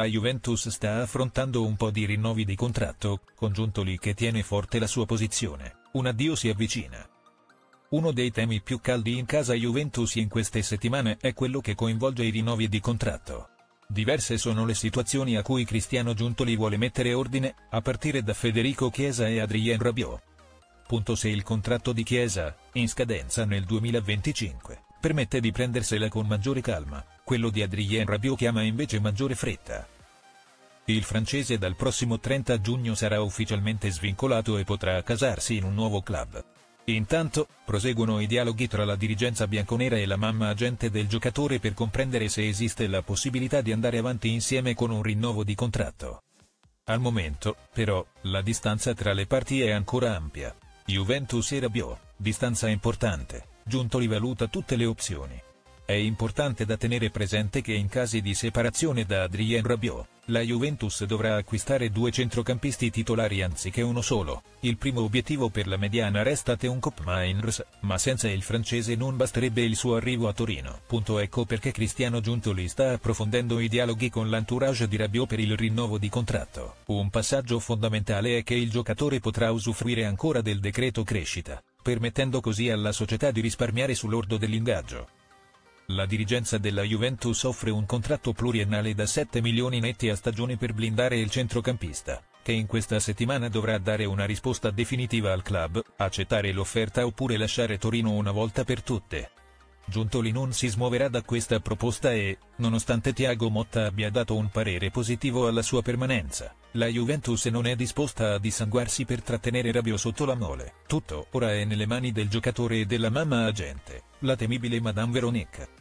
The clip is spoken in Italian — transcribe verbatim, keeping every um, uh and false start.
La Juventus sta affrontando un po' di rinnovi di contratto, con Giuntoli che tiene forte la sua posizione. Un addio si avvicina. Uno dei temi più caldi in casa Juventus in queste settimane è quello che coinvolge i rinnovi di contratto. Diverse sono le situazioni a cui Cristiano Giuntoli vuole mettere ordine, a partire da Federico Chiesa e Adrien Rabiot. Punto se il contratto di Chiesa, in scadenza nel duemilaventicinque, permette di prendersela con maggiore calma, quello di Adrien Rabiot chiama invece maggiore fretta. Il francese dal prossimo trenta giugno sarà ufficialmente svincolato e potrà accasarsi in un nuovo club. Intanto, proseguono i dialoghi tra la dirigenza bianconera e la mamma agente del giocatore per comprendere se esiste la possibilità di andare avanti insieme con un rinnovo di contratto. Al momento, però, la distanza tra le parti è ancora ampia. Juventus e Rabiot, distanza importante, Giuntoli valuta tutte le opzioni. È importante da tenere presente che in casi di separazione da Adrien Rabiot, la Juventus dovrà acquistare due centrocampisti titolari anziché uno solo. Il primo obiettivo per la mediana resta Teun Koopmeiners, ma senza il francese non basterebbe il suo arrivo a Torino. Punto ecco perché Cristiano Giuntoli sta approfondendo i dialoghi con l'entourage di Rabiot per il rinnovo di contratto. Un passaggio fondamentale è che il giocatore potrà usufruire ancora del decreto crescita, permettendo così alla società di risparmiare sul lordo dell'ingaggio. La dirigenza della Juventus offre un contratto pluriennale da sette milioni netti a stagione per blindare il centrocampista, che in questa settimana dovrà dare una risposta definitiva al club, accettare l'offerta oppure lasciare Torino una volta per tutte. Giuntoli non si smuoverà da questa proposta e, nonostante Thiago Motta abbia dato un parere positivo alla sua permanenza, la Juventus non è disposta a dissanguarsi per trattenere Rabiot sotto la mole. Tutto ora è nelle mani del giocatore e della mamma agente, la temibile Madame Véronique.